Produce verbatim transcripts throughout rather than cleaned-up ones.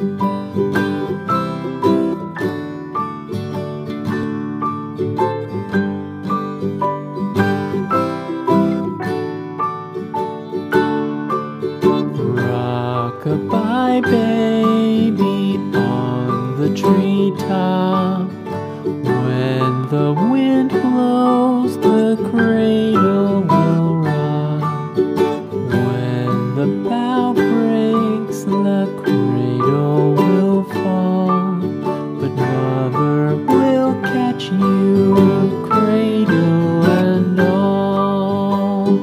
Rock-a-bye baby on the treetop. When the wind blows, the cradle will rock. When the bough breaks, the cradle will fall. But mother will catch you, cradle and all.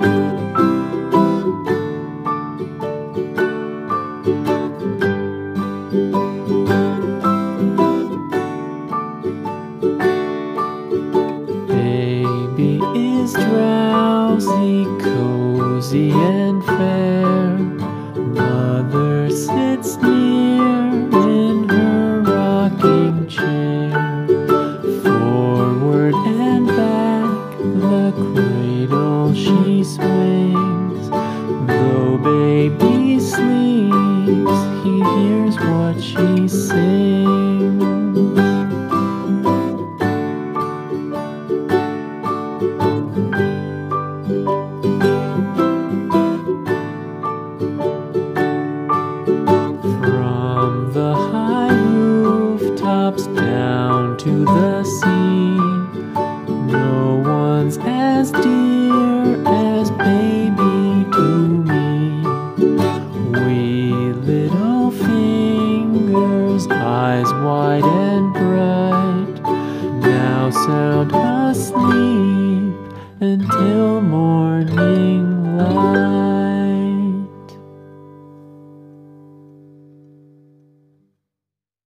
Baby is drowsy, cozy and fair. Mother sits near in her rocking chair. Forward and back the cradle she swings. Though baby sleeps, he hears what she sings. From the high rooftops down to the sea, no one's as dear as baby to me. Wee little fingers, eyes wide and bright, now sound asleep until morning.